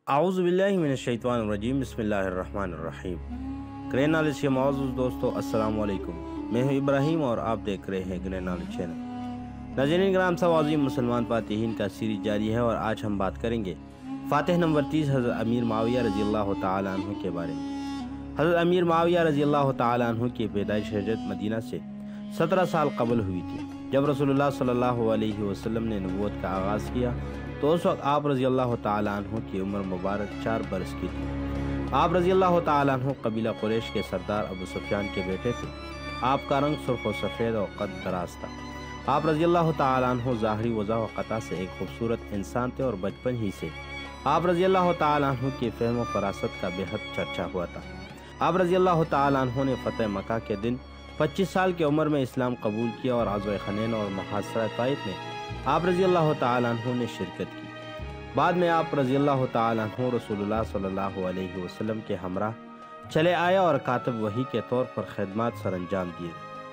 اعوذ باللہ من الشیطان الرجیم، بسم اللہ الرحمن الرحیم۔ گرین نالج کے معزز دوستو، السلام علیکم۔ میں ہوں ابراہیم اور آپ دیکھ رہے ہیں گرین نالج چینل۔ ناظرین کرام، سب عظیم مسلمان فاتحین کا سیریز جاری ہے اور آج ہم بات کریں گے فاتح نمبر 30 حضرت امیر معاویہ رضی اللہ تعالیٰ عنہ کے بارے میں۔ حضرت امیر معاویہ رضی اللہ تعالیٰ عنہ کی پیدائش ہجرت مدینہ سے 17 سال قبل ہوئی تھی۔ جب رسول اللہ صلی اللہ علیہ وسلم نے نبوت کا آغاز کیا تو اس وقت آپ رضی اللہ تعالیٰ عنہ کی عمر مبارک 4 برس کی تھی۔ آپ رضی اللہ تعالیٰ عنہ قبیلہ قریش کے سردار ابو سفیان کے بیٹے تھے۔ آپ کا رنگ سرخ و سفید اور قد دراز تھا۔ آپ رضی اللہ تعالیٰ عنہ ظاہری وضاح و قطع سے ایک خوبصورت انسان تھے اور بچپن ہی سے آپ رضی اللہ تعالیٰ عنہ کی فہم و فراست کا بے حد چرچا ہوا تھا۔ آپ رضی اللہ تعالیٰ عنہ نے فتح مکہ کے دن 25 سال کی عمر میں اسلام قبول کیا اور غزوہ حنین اور محاصرہ طائف میں آپ رضی اللہ تعالیٰ عنہ نے شرکت کی۔ بعد میں آپ رضی اللہ تعالیٰ عنہ رسول اللہ صلی اللہ علیہ وسلم کے ہمراہ چلے آئے اور کاتب وحی کے طور پر خدمات سر انجام دیے۔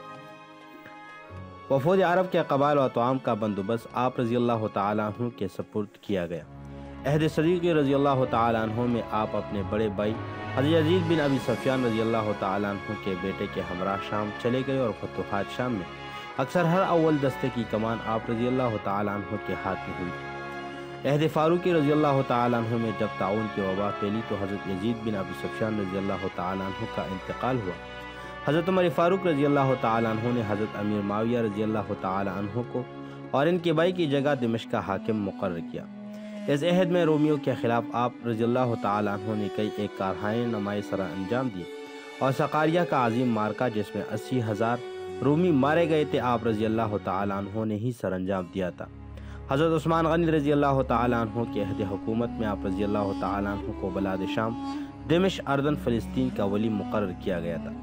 وفود عرب کے قبائل و طعام کا بندوبست آپ رضی اللہ تعالیٰ عنہ کے سپرد کیا گیا۔ عہد صدیقی رضی اللہ تعالیٰ عنہ میں آپ اپنے بڑے بھائی حضرت یزید بن ابی سفیان رضی اللہ تعالیٰ عنہ کے بیٹے کے ہمراہ شام چلے گئے اور فتوحات شام میں اکثر ہر اول دستے کی کمان آپ رضی اللہ تعالیٰ عنہ کے ہاتھ میں ہوئی۔ عہد فاروقی رضی اللہ تعالیٰ عنہ میں جب طاعون کی وبا پھیلی تو حضرت یزید بن ابی سفیان رضی اللہ تعالیٰ عنہ کا انتقال ہوا۔ حضرت عمر فاروق رضی اللہ تعالیٰ عنہ نے حضرت امیر معاویہ رضی اللہ تعالیٰ عنہ کو اور ان کے بھائی کی جگہ دمشق کا حاکم مقرر کیا۔ اس عہد میں رومیوں کے خلاف آپ رضی اللہ تعالیٰ عنہ نے کئی ایک کارہائے نمائی سر انجام دیے اور سقاریہ کا عظیم مارکہ جس میں 80,000 رومی مارے گئے تھے آپ رضی اللہ تعالیٰ عنہ نے ہی سر انجام دیا تھا۔ حضرت عثمان غنی رضی اللہ تعالیٰ عنہ کے عہد حکومت میں آپ رضی اللہ تعالیٰ عنہ کو بلاد شام دمشق اردن فلسطین کا ولی مقرر کیا گیا تھا۔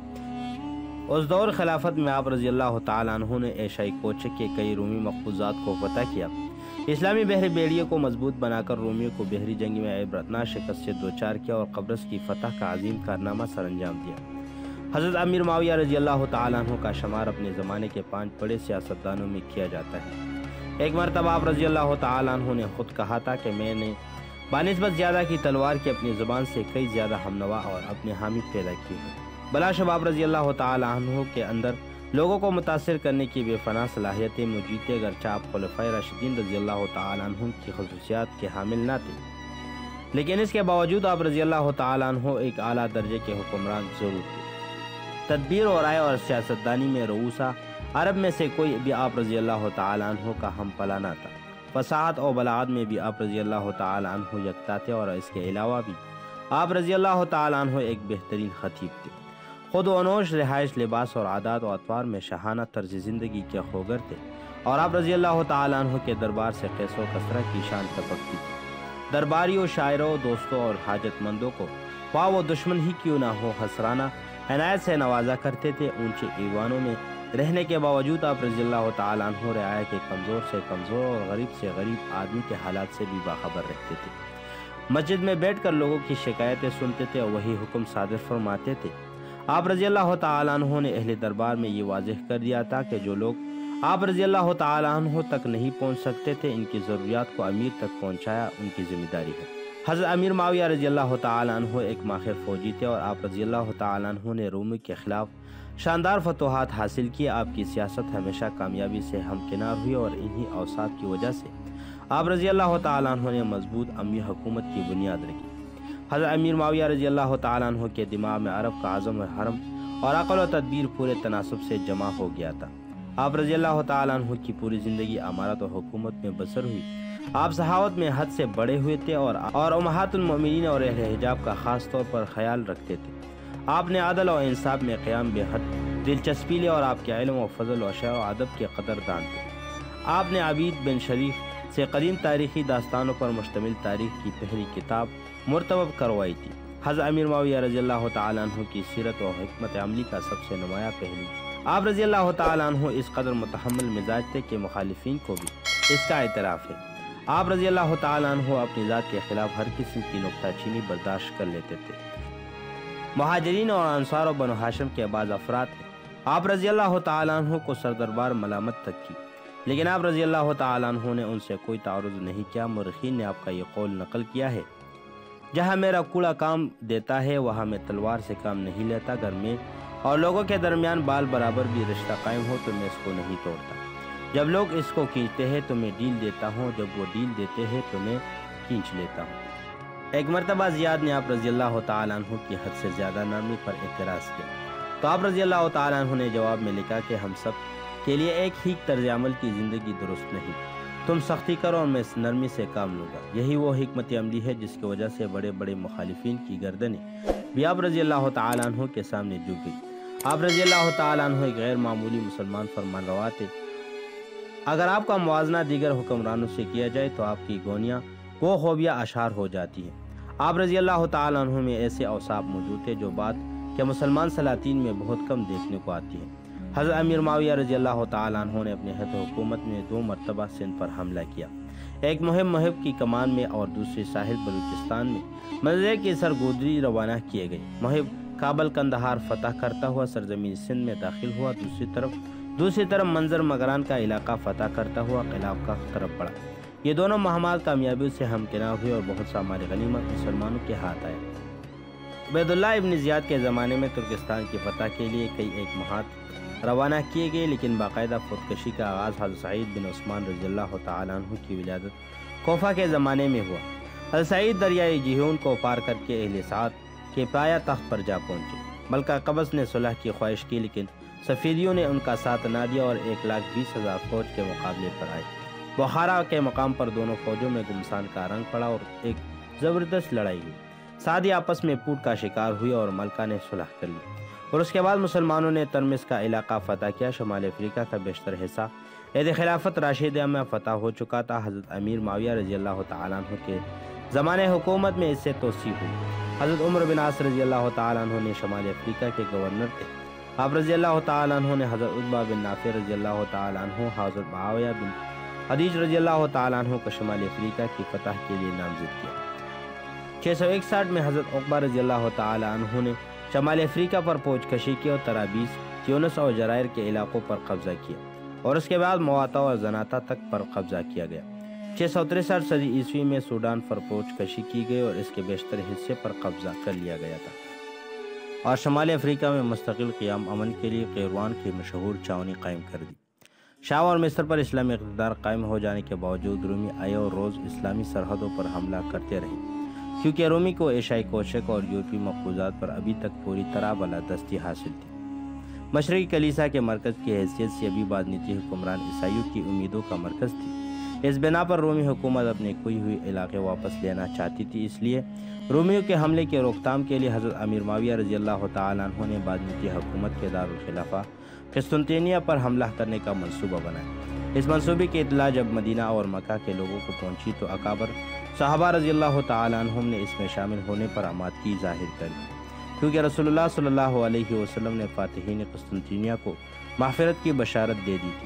اس دور خلافت میں آپ رضی اللہ تعالیٰ عنہ نے ایشائی کوچک کے کئی رومی مقبوضات کو فتح کیا، اسلامی بحری بیڑیے کو مضبوط بنا کر رومیوں کو بحری جنگ میں عبرتناک شکست سے دوچار کیا اور قبرص کی فتح کا عظیم کارنامہ سر انجام دیا۔ حضرت امیر معاویہ رضی اللہ تعالیٰ عنہ کا شمار اپنے زمانے کے 5 بڑے سیاستدانوں میں کیا جاتا ہے۔ ایک مرتبہ آپ رضی اللہ تعالیٰ عنہ نے خود کہا تھا کہ میں نے بنسبت زیادہ کی تلوار کی اپنی زبان سے کئی زیادہ ہمنوا اور اپنے حامی پیدا کی ہیں۔ بلا شبہ آپ رضی اللہ تعالیٰ عنہ کے اندر لوگوں کو متاثر کرنے کی بے پناہ صلاحیتیں موجود تھیں، اگرچہ آپ خلفائے راشدین رضی اللہ تعالیٰ عنہ کی خصوصیات کے حامل نہ تھے، لیکن اس کے باوجود آپ رضی اللہ تعالیٰ عنہ ایک اعلیٰ درجے کے حکمران ضرور تھے۔ تدبیر اور رائے اور سیاستدانی میں رؤوسا عرب میں سے کوئی بھی آپ رضی اللہ تعالیٰ عنہ کا ہم پلہ نہ تھا۔ فصاحت اور بلاغت میں بھی آپ رضی اللہ تعالیٰ عنہ یکتا تھے اور اس کے علاوہ بھی آپ رضی اللہ تعالیٰ عنہ ایک بہترین خطیب تھے۔ خود و نوش، رہائش، لباس اور عادات و اطوار میں شاہانہ طرز زندگی کے خوگر تھے اور آپ رضی اللہ تعالیٰ عنہ کے دربار سے قیس و کثرت کی شان ٹپکتی تھی۔ درباریوں، شاعروں، دوستوں اور حاجت مندوں کو خواہ وہ دشمن ہی کیوں نہ ہو حسرانہ عنایت سے نوازا کرتے تھے۔ اونچے ایوانوں میں رہنے کے باوجود آپ رضی اللہ تعالیٰ عنہ رعایا کے کمزور سے کمزور اور غریب سے غریب آدمی کے حالات سے بھی باخبر رہتے تھے۔ مسجد میں بیٹھ کر لوگوں کی شکایتیں سنتے تھے اور وہی حکم صادر فرماتے تھے۔ آپ رضی اللہ تعالیٰ عنہ نے اہل دربار میں یہ واضح کر دیا تھا کہ جو لوگ آپ رضی اللہ تعالیٰ عنہ تک نہیں پہنچ سکتے تھے، ان کی ضروریات کو امیر تک پہنچایا ان کی ذمہ داری ہے۔ حضرت امیر معاویہ رضی اللہ تعالیٰ عنہ ایک ماہر فوجی تھے اور آپ رضی اللہ تعالیٰ عنہ نے رومی کے خلاف شاندار فتوحات حاصل کی۔ آپ کی سیاست ہمیشہ کامیابی سے ہمکنار ہوئی اور انہی اوصاف کی وجہ سے آپ رضی اللہ تعالیٰ عنہ نے مضبوط اموی حکومت کی بنیاد رکھی۔ حضرت امیر معاویہ رضی اللہ تعالیٰ عنہ کے دماغ میں عرب کا عزم و حرم اور عقل و تدبیر پورے تناسب سے جمع ہو گیا تھا۔ آپ رضی اللہ تعالیٰ عنہ کی پوری زندگی امارت و حکومت میں بسر ہوئی۔ آپ صحاوت میں حد سے بڑے ہوئے تھے اور امہات المؤمنین اور اہل حجاب کا خاص طور پر خیال رکھتے تھے۔ آپ نے عدل و انصاف میں قیام بے حد دلچسپی لے اور آپ کے علم و فضل و شعر و ادب کے قدردان تھے۔ آپ نے عبید بن شریف سے قدیم تاریخی داستانوں پر مشتمل تاریخ کی پہلی کتاب مرتب کروائی تھی۔ حضرت امیر معاویہ رضی اللہ تعالیٰ عنہ کی سیرت و حکمت عملی کا سب سے نمایاں پہلو، آپ رضی اللہ تعالیٰ عنہ اس قدر متحمل مزاج تھے کہ مخالفین کو بھی اس کا اعتراف ہے۔ آپ رضی اللہ تعالیٰ عنہ اپنی ذات کے خلاف ہر قسم کی نکتہ چینی برداشت کر لیتے تھے۔ مہاجرین اور انصار و بنو ہاشم کے بعض افراد ہیں، آپ رضی اللہ تعالیٰ عنہ کو سردربار ملامت تک کی، لیکن آپ رضی اللہ تعالیٰ عنہ نے ان سے کوئی تعارض نہیں کیا۔ مورخین نے آپ کا یہ قول نقل کیا ہے جہاں میرا کوڑا کام دیتا ہے وہاں میں تلوار سے کام نہیں لیتا، اگر میں اور لوگوں کے درمیان بال برابر بھی رشتہ قائم ہو تو میں اس کو نہیں توڑتا۔ جب لوگ اس کو کھینچتے ہیں تو میں ڈیل دیتا ہوں، جب وہ ڈیل دیتے ہیں تو میں کھینچ لیتا ہوں۔ ایک مرتبہ زیاد نے آپ رضی اللہ تعالیٰ عنہ کی حد سے زیادہ نرمی پر اعتراض کیا تو آپ رضی اللہ تعالیٰ عنہ نے جواب میں لکھا کہ ہم سب کے لیے ایک ہی طرز عمل کی زندگی درست نہیں، تم سختی کرو اور میں نرمی سے کام لوں گا۔ یہی وہ حکمت عملی ہے جس کی وجہ سے بڑے بڑے مخالفین کی گردنیں بھی آپ رضی اللہ تعالیٰ عنہ کے سامنے جھک گئی۔ آپ رضی اللہ تعالیٰ عنہ ایک غیر معمولی مسلمان فرمان روا تھے۔ اگر آپ کا موازنہ دیگر حکمرانوں سے کیا جائے تو آپ کی گونیاں وہ خوبیاں اشعار ہو جاتی ہیں۔ آپ رضی اللہ تعالیٰ عنہ میں ایسے اوصاف موجود تھے جو بات کہ مسلمان سلاطین میں بہت کم دیکھنے کو آتی ہیں۔ حضرت امیر معاویہ رضی اللہ تعالیٰ عنہ نے اپنے عہد حکومت میں 2 مرتبہ سندھ پر حملہ کیا، ایک مہم محب کی کمان میں اور دوسری ساحل بلوچستان میں مزے کی سرگودری روانہ کیے گئے۔ محب کابل کندہار فتح کرتا ہوا سرزمین سندھ میں داخل ہوا، دوسری طرف منظر مگران کا علاقہ فتح کرتا ہوا قلاب کا طرف بڑھا۔ یہ دونوں مہمات کامیابی سے ہمکنار ہوئے اور بہت سا مال غنیمت مسلمانوں کے ہاتھ آئے۔ عبید اللہ ابن زیاد کے زمانے میں ترکستان کی فتح کے لیے کئی ایک مہات روانہ کیے گئے، لیکن باقاعدہ خودکشی کا آغاز حضرت سعید بن عثمان رضی اللہ تعالیٰ عنہ کی ولادت کوفہ کے زمانے میں ہوا۔ حضرت سعید دریائے جیہون کو پار کر کے اہل سعد کے پایا تخت پر جا پہنچے۔ ملکہ قبس نے صلح کی خواہش کی لیکن صفیدیوں نے ان کا ساتھ نہ دیا اور 1,20,000 فوج کے مقابلے پر آئے۔ بخارا کے مقام پر دونوں فوجوں میں گمسان کا رنگ پڑا اور ایک زبردست لڑائی ہوئی۔ سعدی آپس میں پوٹ کا شکار ہوئے اور ملکہ نے صلح کر لی اور اس کے بعد مسلمانوں نے ترمس کا علاقہ فتح کیا۔ شمال افریقہ کا بیشتر حصہ عہد خلافت راشدیہ میں فتح ہو چکا تھا۔ حضرت امیر معاویہ رضی اللہ تعالیٰ عنہ کے زمانے حکومت میں اس سے توسیع ہوئی۔ حضرت عمر بن عاص رضی اللہ تعالیٰ عنہ نے شمال افریقہ کے گورنر تھے۔ آپ رضی اللہ تعالیٰ عنہ نے حضرت عتبہ بن نافع رضی اللہ تعالیٰ عنہ، حضرت معاویہ بن حدیج رضی اللہ تعالیٰ عنہ کو شمال افریقہ کی فتح کے لیے نامزد کیا۔ 661 میں حضرت عقبہ رضی اللہ تعالیٰ عنہ نے شمال افریقہ پر پوچھ کشی کی اور طرابلس، تیونس اور جزائر کے علاقوں پر قبضہ کیا اور اس کے بعد مواتا اور زناتا تک پر قبضہ کیا گیا۔ 663 صدی عیسوی میں سوڈان پر پوچھ کشی کی گئی اور اس کے بیشتر حصے پر قبضہ کر لیا گیا تھا اور شمال افریقہ میں مستقل قیام امن کے لیے قیروان کی مشہور چھاؤنی قائم کر دی۔ شام اور مصر پر اسلامی اقتدار قائم ہو جانے کے باوجود رومی آئے اور روز اسلامی سرحدوں پر حملہ کرتے رہے، کیونکہ رومی کو ایشیائی کوشک اور یورپی مقبوضات پر ابھی تک پوری طرح بالادستی حاصل تھی۔ مشرقی کلیسا کے مرکز کی حیثیت سے ابھی بادنیتی حکمران عیسائیوں کی امیدوں کا مرکز تھی۔ اس بنا پر رومی حکومت اپنے کھوئی ہوئی علاقے واپس لینا چاہتی تھی، اس لیے رومیوں کے حملے کی روک تھام کے لیے حضرت امیر معاویہ رضی اللہ تعالیٰ عنہ نے بادنیتی حکومت کے دارالخلافہ قسطنطنیہ پر حملہ کرنے کا منصوبہ بنایا۔ اس منصوبے کی اطلاع جب مدینہ اور مکہ کے لوگوں کو پہنچی تو اکابر صحابہ رضی اللہ تعالیٰ عنہم نے اس میں شامل ہونے پر آمادگی ظاہر کری، کیونکہ رسول اللہ صلی اللہ علیہ وسلم نے فاتحین قسطنطنیہ کو مغفرت کی بشارت دے دی تھی۔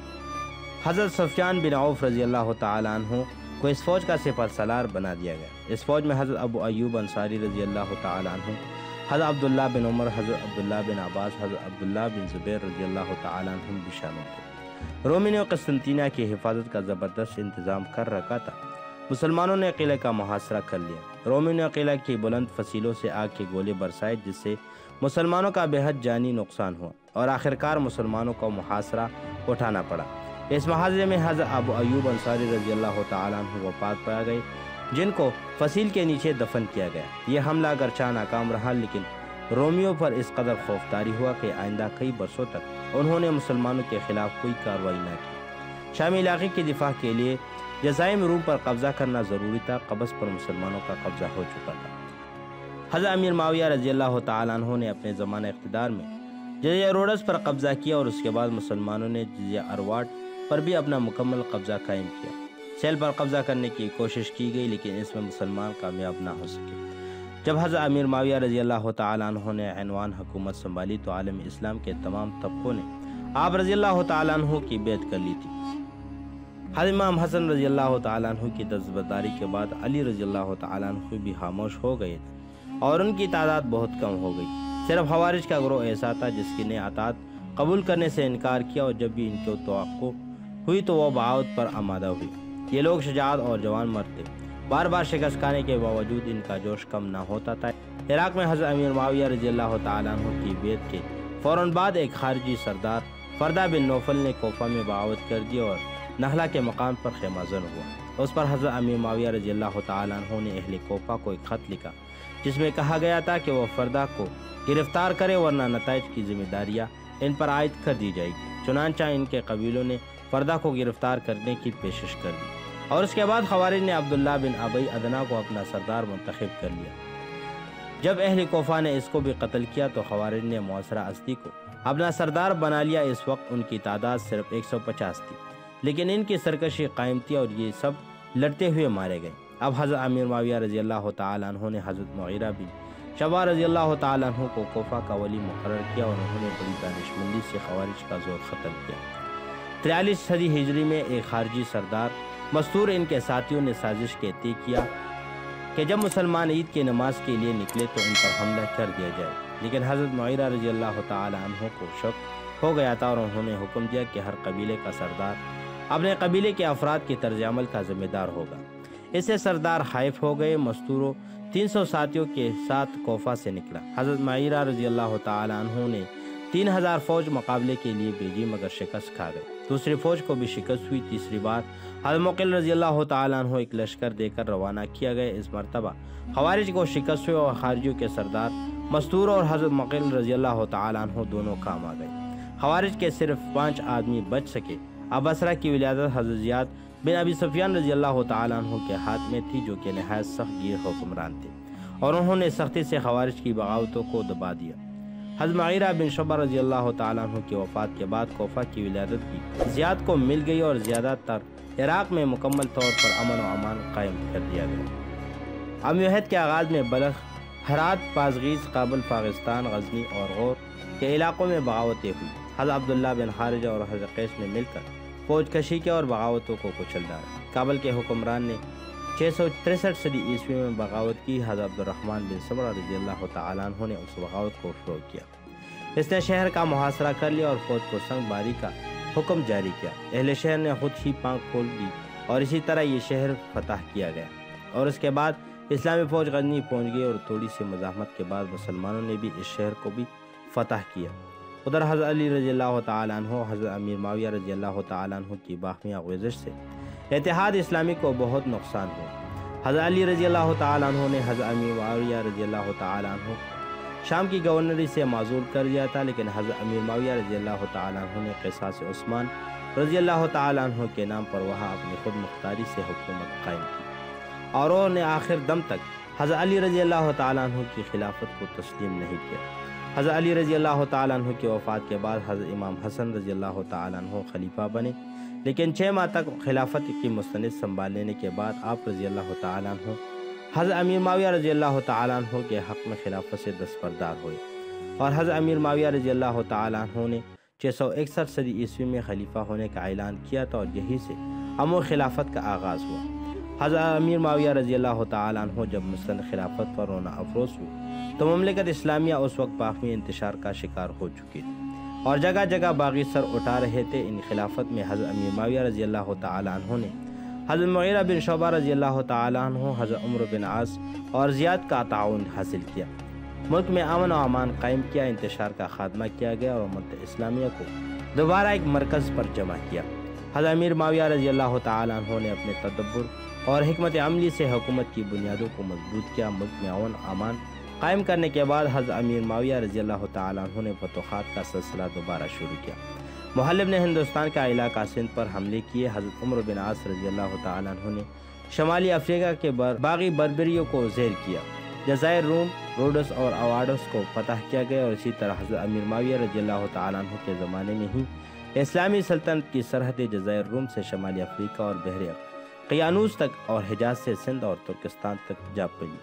حضرت سفیان بن عوف رضی اللہ تعالیٰ عنہ کو اس فوج کا سپہ سالار بنا دیا گیا۔ اس فوج میں حضرت ابو ایوب انصاری رضی اللہ تعالیٰ عنہ، حضرت عبداللہ بن عمر، حضرت عبداللہ بن عباس، حضرت عبداللہ بن زبیر رضی اللہ تعالیٰ عنہ بھی شامل تھے۔ رومی نے قسطنطنیہ کی حفاظت کا زبردست انتظام کر رکھا تھا۔ مسلمانوں نے قلعے کا محاصرہ کر لیا۔ رومی نے قلعہ کی بلند فصیلوں سے آگ کے گولے برسائے جس سے مسلمانوں کا بے حد جانی نقصان ہوا اور آخرکار مسلمانوں کو محاصرہ اٹھانا پڑا۔ اس محاصرے میں حضرت ابو ایوب انصاری رضی اللہ تعالیٰ عنہ وفات پا گئے، جن کو فصیل کے نیچے دفن کیا گیا۔ یہ حملہ اگرچہ ناکام رہا لیکن رومیوں پر اس قدر خوفداری ہوا کہ آئندہ کئی برسوں تک انہوں نے مسلمانوں کے خلاف کوئی کارروائی نہ کی۔ شامی علاقے کی دفاع کے لیے جزائم روم پر قبضہ کرنا ضروری تھا۔ قبض پر مسلمانوں کا قبضہ ہو چکا تھا۔ حضرت امیر معاویہ رضی اللہ تعالیٰ عنہ نے اپنے زمانہ اقتدار میں جزیہ روڈس پر قبضہ کیا اور اس کے بعد مسلمانوں نے جزیہ ارواٹ پر بھی اپنا مکمل قبضہ قائم کیا۔ سیل پر قبضہ کرنے کی کوشش کی گئی لیکن اس میں مسلمان کامیاب نہ ہو سکے۔ جب حضرت امیر معاویہ رضی اللہ تعالیٰ عنہ نے عنوان حکومت سنبھالی تو عالم اسلام کے تمام طبقوں نے آپ رضی اللہ تعالیٰ عنہ کی بیعت کر لی تھی۔ حضرت امام حسن رضی اللہ تعالیٰ عنہ کی دستبرداری کے بعد علی رضی اللہ تعالیٰ عنہ بھی خاموش ہو گئے اور ان کی تعداد بہت کم ہو گئی۔ صرف خوارج کا گروہ ایسا تھا جس نے اطاعت قبول کرنے سے انکار کیا اور جب بھی ان کو توقع ہوئی تو وہ بغاوت پر آمادہ ہوئی۔ یہ لوگ شجاعت اور جوان مرد تھے۔ بار بار شکست کھانے کے باوجود ان کا جوش کم نہ ہوتا تھا۔ عراق میں حضرت امیر معاویہ رضی اللہ تعالیٰ عنہ کی بیعت کے فوراً بعد ایک خارجی سردار فردہ بن نوفل نے کوفہ میں بغاوت کر دی اور نخلا کے مقام پر خیمہ زن ہوا۔ اس پر حضرت امیر معاویہ رضی اللہ تعالیٰ عنہ نے اہل کوفہ کو ایک خط لکھا جس میں کہا گیا تھا کہ وہ فردہ کو گرفتار کرے ورنہ نتائج کی ذمہ داریاں ان پر عائد کر دی جائے گی۔ چنانچہ ان کے قبیلوں نے فردہ کو گرفتار کرنے کی پیشش کر دی اور اس کے بعد خوارج نے عبداللہ بن ابی ادنا کو اپنا سردار منتخب کر لیا۔ جب اہل کوفہ نے اس کو بھی قتل کیا تو خوارج نے معاصرہ اسدی کو اپنا سردار بنا لیا۔ اس وقت ان کی تعداد صرف 150 تھی، لیکن ان کی سرکشی قائم تھی اور یہ سب لڑتے ہوئے مارے گئے۔ اب حضرت امیر معاویہ رضی اللہ تعالیٰ عنہ نے حضرت مغیرہ بن شعبہ رضی اللہ تعالیٰ عنہ کو کوفہ کا ولی مقرر کیا اور انہوں نے بڑی دانشمندی سے خوارج کا زور ختم کیا۔ 43 صدی ہجری میں ایک خارجی سردار مستور ان کے ساتھیوں نے سازش کے طے کیا کہ جب مسلمان عید کی نماز کے لیے نکلے تو ان پر حملہ کر دیا جائے، لیکن حضرت مغیرہ رضی اللہ تعالیٰ عنہ کو شک ہو گیا تھا اور انہوں نے حکم دیا کہ ہر قبیلے کا سردار اپنے قبیلے کے افراد کے طرز عمل کا ذمہ دار ہوگا۔ اس سے سردار خائف ہو گئے۔ مستور 300 ساتھیوں کے ساتھ کوفہ سے نکلا۔ حضرت مغیرہ رضی اللہ تعالیٰ عنہ نے 3000 فوج مقابلے کے لیے بھیجی مگر شکست کھا گئے۔ دوسری فوج کو بھی شکست ہوئی۔ تیسری بار حضرت مقل رضی اللہ تعالیٰ عنہ ایک لشکر دے کر روانہ کیا گیا۔ اس مرتبہ خوارج کو شکست ہوئی اور خارجیوں کے سردار مستور اور حضرت مقل رضی اللہ تعالیٰ عنہ دونوں کام آ گئے۔ خوارج کے صرف 5 آدمی بچ سکے۔ اب بصرہ کی ولایت حضرت زیاد بن ابی سفیان رضی اللہ تعالیٰ عنہ کے ہاتھ میں تھی جو کہ نہایت سخت گیر حکمران تھے اور انہوں نے سختی سے خوارج کی بغاوتوں کو دبا دیا۔ حضرت مغیرہ بن شعبہ رضی اللہ تعالیٰ عنہ کی وفات کے بعد کوفہ کی ولایت بھی زیاد کو مل گئی اور زیادہ تر عراق میں مکمل طور پر امن و امان قائم کر دیا گیا۔ امویت کے آغاز میں بلخ، ہرات، بازغیس، کابل، پاکستان، غزنی اور غور کے علاقوں میں بغاوتیں ہوئی۔ حضرت عبداللہ بن خارجہ اور حضرت قیس نے مل کر فوج کشی کیا اور بغاوتوں کو کچل ڈالا۔ کابل کے حکمران نے 663 صدی عیسوی میں بغاوت کی۔ حضرت عبدالرحمن بن سمرہ رضی اللہ تعالیٰ عنہ نے اس بغاوت کو فروغ کیا۔ اس نے شہر کا محاصرہ کر لیا اور فوج کو سنگ باری کا حکم جاری کیا۔ اہل شہر نے خود ہی پانکھ کھول دی اور اسی طرح یہ شہر فتح کیا گیا اور اس کے بعد اسلامی فوج غزنی پہنچ گئی اور تھوڑی سی مزاحمت کے بعد مسلمانوں نے بھی اس شہر کو بھی فتح کیا۔ ادھر حضرت علی رضی اللہ تعالیٰ عنہ حضرت امیر معاویہ رضی اللہ تعالیٰ عنہ کی باہمی آغوش سے اتحاد اسلامی کو بہت نقصان ہوا۔ حضرت علی رضی اللہ تعالیٰ عنہ نے حضرت امیر معاویہ رضی اللہ تعالیٰ عنہ شام کی گورنری سے معزول کر دیا تھا، لیکن حضرت امیر معاویہ رضی اللہ تعالیٰ عنہ نے قصاص عثمان رضی اللہ تعالیٰ عنہ کے نام پر وہاں اپنی خود مختاری سے حکومت قائم کی اور انہوں نے آخر دم تک حضرت علی رضی اللہ تعالیٰ عنہ کی خلافت کو تسلیم نہیں کیا۔ حضرت علی رضی اللہ تعالیٰ عنہ کی وفات کے بعد حضرت امام حسن رضی اللہ تعالیٰ عنہ خلیفہ بنے، لیکن 6 ماہ تک خلافت کی مستند سنبھال لینے کے بعد آپ رضی اللہ تعالیٰ عنہ حضرت امیر معاویہ رضی اللہ تعالیٰ عنہ کے حق میں خلافت سے دستبردار ہوئے اور حضرت امیر معاویہ رضی اللہ تعالیٰ عنہ نے 661 صدی عیسوی میں خلیفہ ہونے کا اعلان کیا تھا اور یہی سے امر خلافت کا آغاز ہوا۔ حضرت امیر معاویہ رضی اللہ تعالیٰ عنہ جب مستند خلافت پر رونا افروز ہوئی تو مملکت اسلامیہ اس وقت باہمی انتشار کا شکار ہو چکی تھی اور جگہ جگہ باغی سر اٹھا رہے تھے۔ ان خلافت میں حضرت امیر معاویہ رضی اللہ تعالیٰ عنہ نے حضرت مغیرہ بن شعبہ رضی اللہ تعالیٰ عنہ، حضرت عمر بن عاص اور زیاد کا تعاون حاصل کیا۔ ملک میں امن و امان قائم کیا، انتشار کا خاتمہ کیا گیا اور امت اسلامیہ کو دوبارہ ایک مرکز پر جمع کیا۔ حضرت امیر معاویہ رضی اللہ تعالیٰ عنہ نے اپنے تدبر اور حکمت عملی سے حکومت کی بنیادوں کو مضبوط کیا۔ ملک میں امن و امان قائم کرنے کے بعد حضرت امیر معاویہ رضی اللہ تعالیٰ عنہ نے فتوحات کا سلسلہ دوبارہ شروع کیا۔ محلب نے ہندوستان کا علاقہ سندھ پر حملے کیے۔ حضرت عمر بن عاص رضی اللہ تعالیٰ عنہ نے شمالی افریقہ کے باغی بربریوں کو زیر کیا۔ جزائر روم، روڈس اور اواڈس کو فتح کیا گیا اور اسی طرح حضرت امیر معاویہ رضی اللہ تعالیٰ عنہ کے زمانے میں ہی اسلامی سلطنت کی سرحدیں جزائر روم سے شمالی افریقہ اور بحر قیانوس تک اور حجاز سے سندھ اور ترکستان تک جا پڑی۔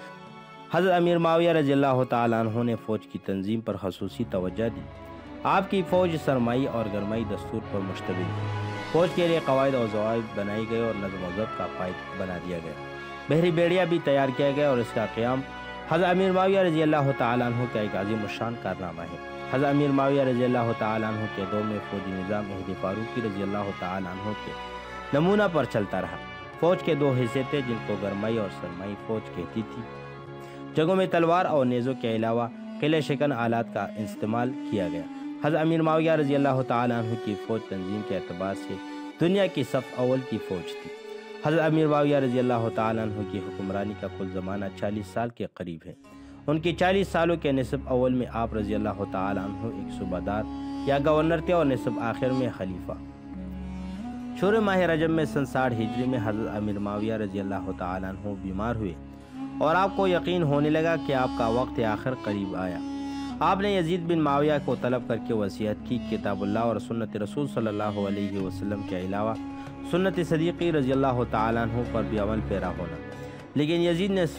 حضرت امیر معاویہ رضی اللہ تعالیٰ عنہ نے فوج کی تنظیم پر خصوصی توجہ دی۔ آپ کی فوج سرمائی اور گرمائی دستور پر مشتمل ہے۔ فوج کے لیے قواعد و ضوابط بنائی گئے اور نظم و ضبط کا قائد بنا دیا گیا۔ بحری بیڑیا بھی تیار کیا گیا اور اس کا قیام حضرت امیر معاویہ رضی اللہ تعالیٰ عنہ کا ایک عظیم الشان کارنامہ ہے۔ حضرت امیر معاویہ رضی اللہ تعالیٰ عنہ کے دور میں فوجی نظام مہدی فاروقی رضی اللہ تعالیٰ عنہ کے نمونہ پر چلتا رہا۔ فوج کے 2 حصے تھے جن کو گرمائی اور سرمائی فوج کہتی تھی۔ جنگوں میں تلوار اور نیزوں کے علاوہ قلعہ شکن آلات کا استعمال کیا گیا۔ حضرت امیر معاویہ رضی اللہ تعالیٰ عنہ کی فوج تنظیم کے اعتبار سے دنیا کی صف اول کی فوج تھی۔ حضرت امیر معاویہ رضی اللہ تعالیٰ عنہ کی حکمرانی کا کل زمانہ 40 سال کے قریب ہے۔ ان کی 40 سالوں کے نصف اول میں آپ رضی اللہ تعالیٰ عنہ ایک صوبہ دار یا گورنر تھے اور نصف آخر میں خلیفہ۔ شور ماہ رجب میں سن 60 ہجری میں حضرت امیر معاویہ رضی اللہ تعالیٰ عنہ بیمار ہوئے اور آپ کو یقین ہونے لگا کہ آپ کا وقت آخر قریب آیا۔ آپ نے یزید بن معاویہ کو طلب کر کے وصیت کی کتاب اللہ اور سنت رسول صلی اللہ علیہ وسلم کے علاوہ سنت صدیقی رضی اللہ تعالیٰ عنہ پر بھی عمل پیرا ہونا، لیکن یزید نے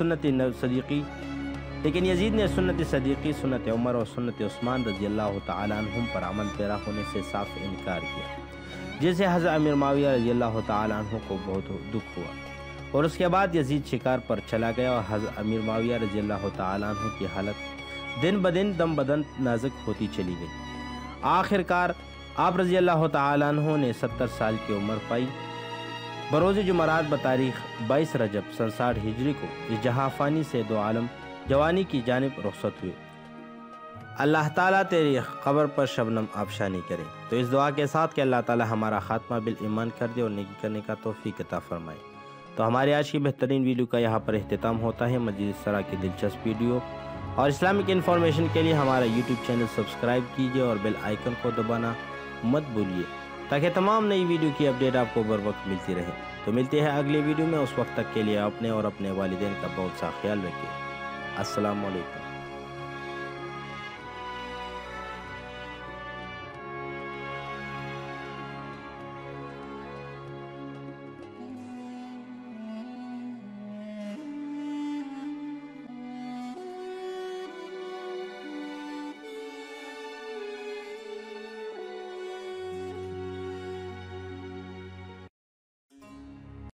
سنت صدیقی، سنت عمر اور سنت عثمان رضی اللہ تعالیٰ عنہم پر عمل پیرا ہونے سے صاف انکار کیا، جس سے حضرت امیر معاویہ رضی اللہ تعالیٰ عنہ کو بہت دکھ ہوا، اور اس کے بعد یزید شکار پر چلا گیا اور حضرت امیر معاویہ رضی اللہ تعالیٰ عنہ کی حالت دن بدن دم بدن نازک ہوتی چلی گئی۔ آخر کار آپ رضی اللہ تعالیٰ عنہ نے 70 سال کی عمر پائی۔ بروز جمعرات بتاریخ 22 رجب سن 60 ہجری کو اس جہاں فانی سے دو عالم جوانی کی جانب رخصت ہوئے۔ اللہ تعالیٰ تیری قبر پر شبنم آبشانی کرے۔ تو اس دعا کے ساتھ کہ اللہ تعالیٰ ہمارا خاتمہ بالایمان کر دے اور نیکی کرنے کا توفیق عطا فرمائے، تو ہمارے آج کی بہترین ویڈیو کا یہاں پر اختتام ہوتا ہے۔ مزید اس طرح کی دلچسپ ویڈیو اور اسلامک انفارمیشن کے لیے ہمارا یوٹیوب چینل سبسکرائب کیجیے اور بیل آئیکن کو دبانا مت بھولیے تاکہ تمام نئی ویڈیو کی اپڈیٹ آپ کو بر وقت ملتی رہے۔ تو ملتے ہیں اگلے ویڈیو میں، اس وقت تک کے لیے اپنے اور اپنے والدین کا بہت سا خیال رکھیے۔ السلام علیکم۔